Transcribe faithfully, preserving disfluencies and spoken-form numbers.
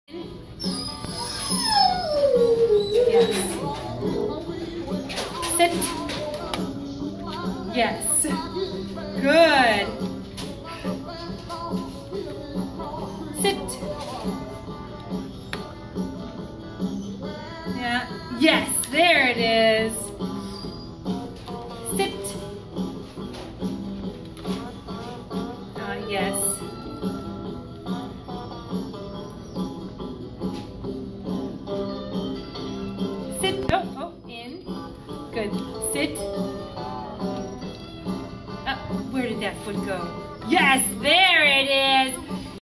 Yes. Sit. Yes. Good. Sit. Yeah. Yes, there it is. Sit. Uh, yes. Sit. Oh, oh, in. Good. Sit. Uh, where did that foot go? Yes, there it is.